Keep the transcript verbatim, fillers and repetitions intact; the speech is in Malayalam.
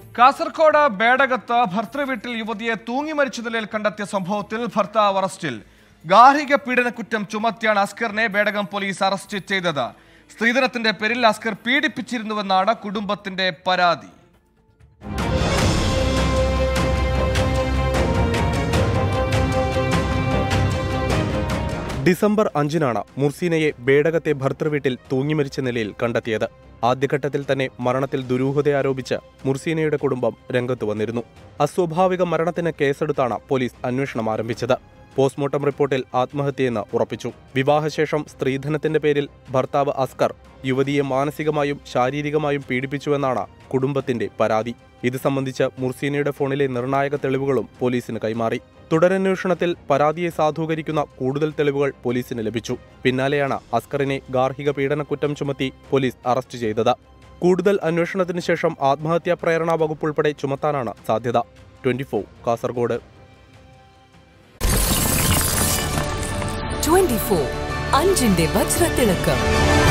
കാസർഗോഡ് ബേഡകത്ത് ഭർത്തൃവീട്ടിൽ യുവതിയെ തൂങ്ങി മരിച്ച നിലയിൽ കണ്ടെത്തിയ സംഭവത്തിൽ ഭർത്താവ് അറസ്റ്റിൽ. ഗാർഹിക പീഡനക്കുറ്റം ചുമത്തിയാണ് അസ്കറിനെ ബേഡകം പോലീസ് അറസ്റ്റ് ചെയ്തത്. സ്ത്രീധനത്തിന്റെ പേരിൽ അസ്കർ പീഡിപ്പിച്ചിരുന്നുവെന്നാണ് കുടുംബത്തിന്റെ പരാതി. ഡിസംബർ അഞ്ചിനാണ് മുർസീനയെ ബേഡകത്തെ ഭർത്തൃവീട്ടിൽ തൂങ്ങിമരിച്ച നിലയിൽ കണ്ടെത്തിയത്. ആദ്യഘട്ടത്തിൽ തന്നെ മരണത്തിൽ ദുരൂഹത ആരോപിച്ച് മുർസീനയുടെ കുടുംബം രംഗത്ത് വന്നിരുന്നു. അസ്വാഭാവിക മരണത്തിന് കേസെടുത്താണ് പോലീസ് അന്വേഷണം ആരംഭിച്ചത്. പോസ്റ്റ്മോർട്ടം റിപ്പോർട്ടിൽ ആത്മഹത്യയെന്ന് ഉറപ്പിച്ചു. വിവാഹശേഷം സ്ത്രീധനത്തിന്റെ പേരിൽ ഭർത്താവ് അസ്കർ യുവതിയെ മാനസികമായും ശാരീരികമായും പീഡിപ്പിച്ചുവെന്നാണ് കുടുംബത്തിന്റെ പരാതി. ഇത് സംബന്ധിച്ച് മുർസീനയുടെ ഫോണിലെ നിർണായക തെളിവുകളും പോലീസിന് കൈമാറി. തുടരന്വേഷണത്തിൽ പരാതിയെ സാധൂകരിക്കുന്ന കൂടുതൽ തെളിവുകൾ പോലീസിന് ലഭിച്ചു. പിന്നാലെയാണ് അസ്കറിനെ ഗാർഹിക പീഡനക്കുറ്റം ചുമത്തി പോലീസ് അറസ്റ്റ് ചെയ്തത്. കൂടുതൽ അന്വേഷണത്തിന് ശേഷം ആത്മഹത്യാ പ്രേരണാ വകുപ്പ് ഉൾപ്പെടെ ചുമത്താനാണ് സാധ്യത. Twenty four Kasaragod. Twenty four അഞ്ചിന്റെ വജ്രത്തിളക്കം.